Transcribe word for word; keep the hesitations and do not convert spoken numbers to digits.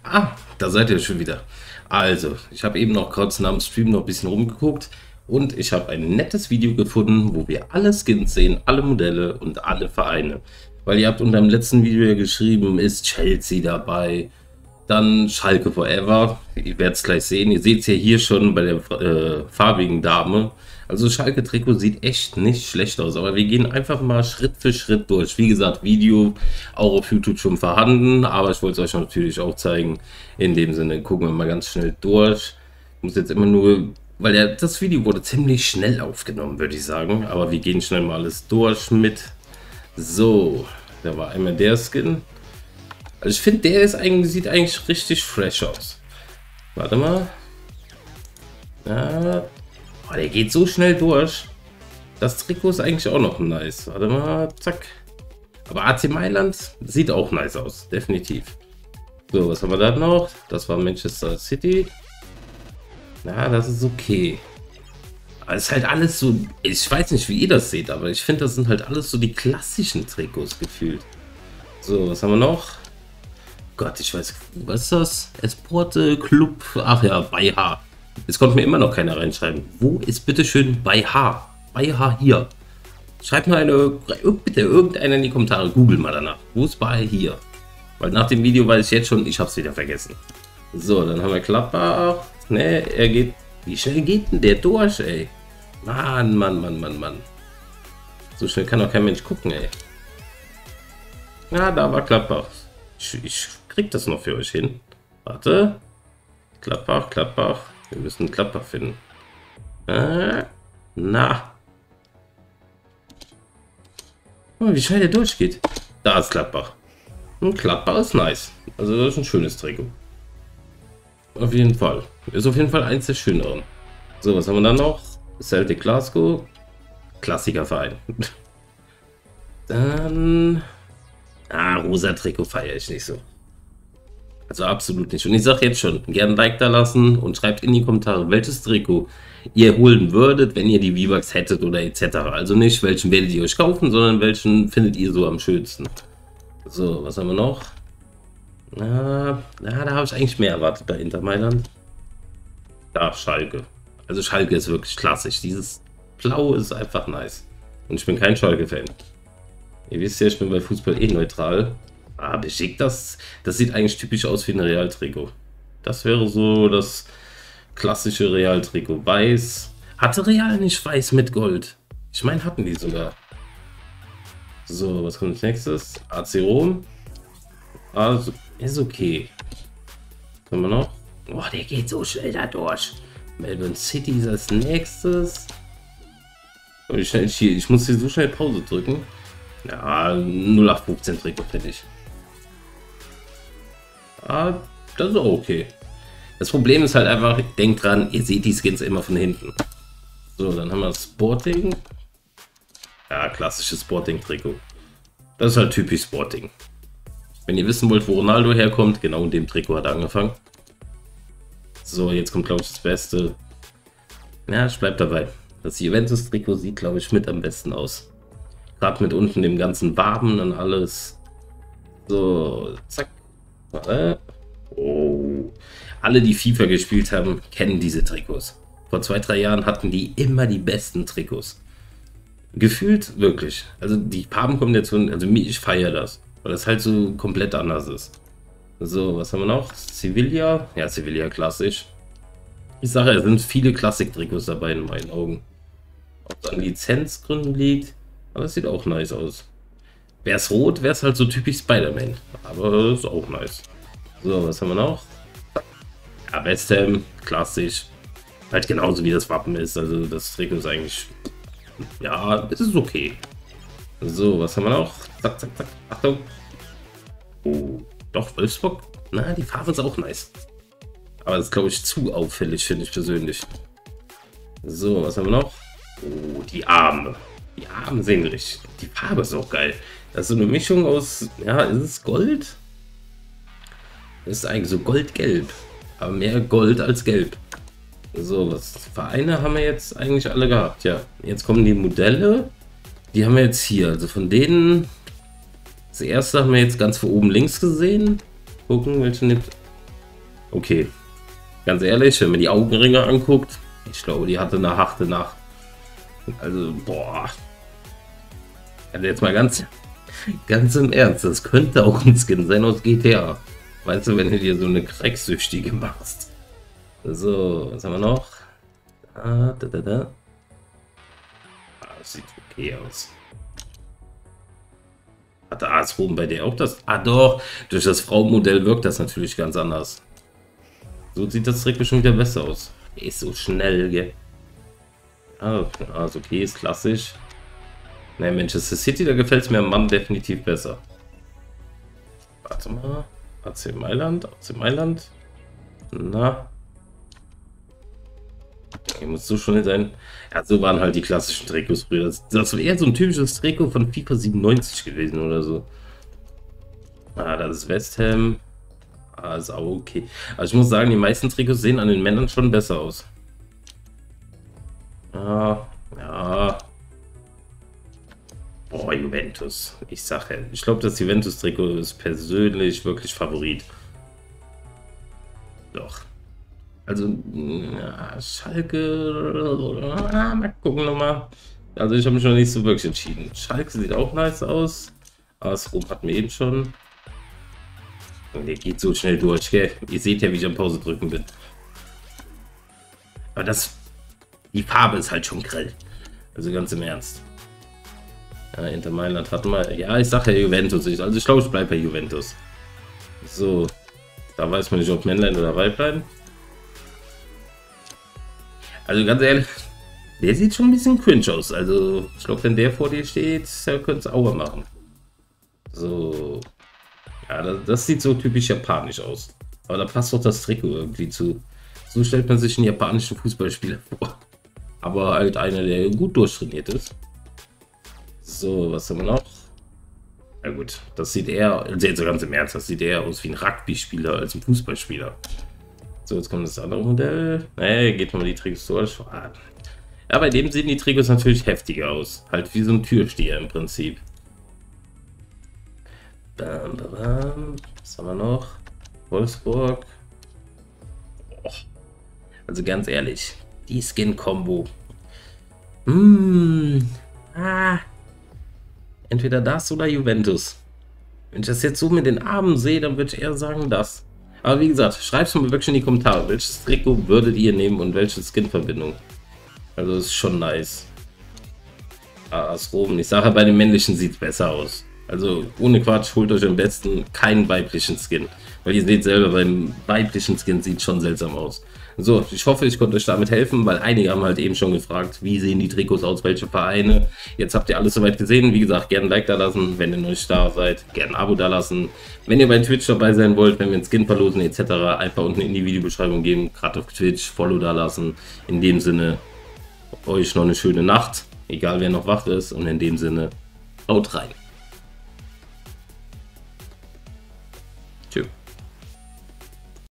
Ah, da seid ihr schon wieder. Also, ich habe eben noch kurz nach dem Stream noch ein bisschen rumgeguckt und ich habe ein nettes Video gefunden, wo wir alle Skins sehen, alle Modelle und alle Vereine. Weil ihr habt unter dem letzten Video ja geschrieben, ist Chelsea dabei, dann Schalke Forever. Ihr werdet es gleich sehen. Ihr seht es ja hier schon bei der äh, farbigen Dame. Also Schalke-Trikot sieht echt nicht schlecht aus, aber wir gehen einfach mal Schritt für Schritt durch. Wie gesagt, Video auch auf YouTube schon vorhanden, aber ich wollte es euch natürlich auch zeigen. In dem Sinne, gucken wir mal ganz schnell durch. Ich muss jetzt immer nur, weil ja, das Video wurde ziemlich schnell aufgenommen, würde ich sagen. Aber wir gehen schnell mal alles durch mit. So, da war einmal der Skin. Also ich finde, der ist eigentlich, sieht eigentlich richtig fresh aus. Warte mal. Ja. Oh, der geht so schnell durch. Das Trikot ist eigentlich auch noch nice. Warte mal, zack. Aber A C Mailand sieht auch nice aus, definitiv. So, was haben wir da noch? Das war Manchester City. Ja, das ist okay. Aber es ist halt alles so, ich weiß nicht, wie ihr das seht, aber ich finde, das sind halt alles so die klassischen Trikots gefühlt. So, was haben wir noch? Gott, ich weiß, was ist das? Esporte Club, ach ja, bei H. Jetzt konnte mir immer noch keiner reinschreiben. Wo ist bitte schön bei H? Bei H hier. Schreibt mal eine, bitte irgendeiner in die Kommentare. Google mal danach. Wo ist bei hier? Weil nach dem Video weiß ich jetzt schon, ich habe es wieder vergessen. So, dann haben wir Gladbach. Ne, er geht. Wie schnell geht denn der durch, ey? Mann, Mann, Mann, Mann, Mann. So schnell kann doch kein Mensch gucken, ey. Ja, da war Gladbach. Ich, ich krieg das noch für euch hin. Warte. Gladbach, Gladbach. Wir müssen Gladbach finden. Äh, na. Oh, wie schnell der durchgeht. Da ist Gladbach. Und Gladbach ist nice. Also das ist ein schönes Trikot. Auf jeden Fall. Ist auf jeden Fall eins der schöneren. So, was haben wir dann noch? Celtic Glasgow. Klassikerverein. Dann... Ah, rosa Trikot feiere ich nicht so. Also absolut nicht. Und ich sage jetzt schon, gerne ein Like da lassen und schreibt in die Kommentare, welches Trikot ihr holen würdet, wenn ihr die V-Bucks hättet oder et cetera. Also nicht, welchen werdet ihr euch kaufen, sondern welchen findet ihr so am schönsten. So, was haben wir noch? Na, na da habe ich eigentlich mehr erwartet bei Inter Mailand. Da, Schalke. Also Schalke ist wirklich klassisch. Dieses Blau ist einfach nice. Und ich bin kein Schalke-Fan. Ihr wisst ja, ich bin bei Fußball eh neutral. Ah, beschickt das. Das sieht eigentlich typisch aus wie ein Real-Trikot. Das wäre so das klassische Real-Trikot. Weiß. Hatte Real nicht weiß mit Gold? Ich meine, hatten die sogar. So, was kommt als nächstes? A C Rom. Also, ist okay. Was haben wir noch? Boah, der geht so schnell da durch. Melbourne City ist als nächstes. Ich, ich, ich muss hier so schnell Pause drücken. Ja, null acht fünfzehn Trikot finde ich. Ah, das ist auch okay. Das Problem ist halt einfach, denkt dran, ihr seht die Skins immer von hinten. So, dann haben wir Sporting. Ja, klassisches Sporting-Trikot. Das ist halt typisch Sporting. Wenn ihr wissen wollt, wo Ronaldo herkommt, genau in dem Trikot hat er angefangen. So, jetzt kommt, glaube ich, das Beste. Ja, ich bleib dabei. Das Juventus-Trikot sieht, glaube ich, mit am besten aus. Gerade mit unten dem ganzen Waben und alles. So, zack. Oh. Alle, die FIFA gespielt haben, kennen diese Trikots. Vor zwei, drei Jahren hatten die immer die besten Trikots. Gefühlt wirklich. Also die Farbenkombination, also ich feiere das. Weil das halt so komplett anders ist. So, was haben wir noch? Sevilla. Ja, Sevilla klassisch. Ich sage, es sind viele Klassik-Trikots dabei in meinen Augen. Ob es an Lizenzgründen liegt. Aber es sieht auch nice aus. Wäre es rot, wäre es halt so typisch Spider-Man. Aber ist auch nice. So, was haben wir noch? Ja, West Ham, klassisch. Halt genauso wie das Wappen ist. Also das Trikot ist eigentlich... Ja, es ist okay. So, was haben wir noch? Zack, zack, zack. Achtung. Oh, doch, Wolfsburg. Na, die Farbe ist auch nice. Aber das ist, glaube ich, zu auffällig, finde ich persönlich. So, was haben wir noch? Oh, die Arme. Die Arme sehen richtig. Die Farbe ist auch geil. Das ist so eine Mischung aus, ja, ist es Gold? Das ist eigentlich so goldgelb. Aber mehr Gold als gelb. So, was Vereine haben wir jetzt eigentlich alle gehabt. Ja, jetzt kommen die Modelle. Die haben wir jetzt hier. Also von denen, das erste haben wir jetzt ganz von oben links gesehen. Gucken, welche nimmt. Okay, ganz ehrlich, wenn man die Augenringe anguckt, ich glaube, die hatte eine harte Nacht. Also, boah. Also jetzt mal ganz, ganz im Ernst, das könnte auch ein Skin sein aus G T A. Weißt du, wenn du dir so eine Cracksüchtige machst. So, was haben wir noch? Ah, da, da, da. Ah, das sieht okay aus. Hat der Asrum bei der auch das? Ah doch, durch das Frauenmodell wirkt das natürlich ganz anders. So sieht das Trikot schon wieder besser aus. Der ist so schnell, gell? Ah, also okay, ist klassisch. Ne, Manchester City, da gefällt es mir am Mann definitiv besser. Warte mal. A C Mailand, A C Mailand. Na. Hier muss so schon sein. Ja, so waren halt die klassischen Trikots früher. Das, das wäre eher so ein typisches Trikot von FIFA siebenundneunzig gewesen oder so. Ah, das ist West Ham. Ah, ist auch okay. Also ich muss sagen, die meisten Trikots sehen an den Männern schon besser aus. Ah, ja. Boah, Juventus. Ich sage, ich glaube, das Juventus-Trikot ist persönlich wirklich Favorit. Doch. Also, ja, Schalke. Ah, mal gucken nochmal. Also, ich habe mich noch nicht so wirklich entschieden. Schalke sieht auch nice aus. Asrum hatten wir eben schon. Und der geht so schnell durch, gell? Ihr seht ja, wie ich am Pause drücken bin. Aber das. Die Farbe ist halt schon grell. Also, ganz im Ernst. Ja, Inter Mailand hatten wir. Ja, ich sage ja Juventus. Also, ich glaube, ich bleibe bei Juventus. So. Da weiß man nicht, ob Männlein oder Weiblein. Also ganz ehrlich, der sieht schon ein bisschen cringe aus. Also ich glaube, wenn der vor dir steht, könnte es Aua machen. So. Ja, das, das sieht so typisch japanisch aus. Aber da passt doch das Trikot irgendwie zu. So stellt man sich einen japanischen Fußballspieler vor. Aber halt einer, der gut durchtrainiert ist. So, was haben wir noch? Na gut, das sieht eher, also jetzt so ganz im Ernst, das sieht eher aus wie ein Rugby-Spieler als ein Fußballspieler. So, jetzt kommt das andere Modell. Ne, geht mal die Trikots durch. Ja, bei dem sehen die Trikots natürlich heftiger aus. Halt wie so ein Türsteher im Prinzip. Bam, bam, bam. Was haben wir noch? Wolfsburg. Oh. Also ganz ehrlich, die Skin-Kombo. Hm. Ah. Entweder das oder Juventus. Wenn ich das jetzt so mit den Armen sehe, dann würde ich eher sagen das. Aber wie gesagt, schreibt es mir wirklich in die Kommentare. Welches Trikot würdet ihr nehmen und welche Skin-Verbindung? Also ist schon nice. Ah, Asrum. Ich sage, bei den männlichen sieht es besser aus. Also ohne Quatsch, holt euch am besten keinen weiblichen Skin. Weil ihr seht selber, beim weiblichen Skin sieht es schon seltsam aus. So, ich hoffe, ich konnte euch damit helfen, weil einige haben halt eben schon gefragt, wie sehen die Trikots aus, welche Vereine. Jetzt habt ihr alles soweit gesehen. Wie gesagt, gerne ein Like da lassen, wenn ihr noch nicht da seid. Gerne ein Abo da lassen. Wenn ihr bei Twitch dabei sein wollt, wenn wir einen Skin verlosen et cetera, einfach unten in die Videobeschreibung geben. Gerade auf Twitch, Follow da lassen. In dem Sinne, euch noch eine schöne Nacht. Egal wer noch wach ist. Und in dem Sinne, haut rein.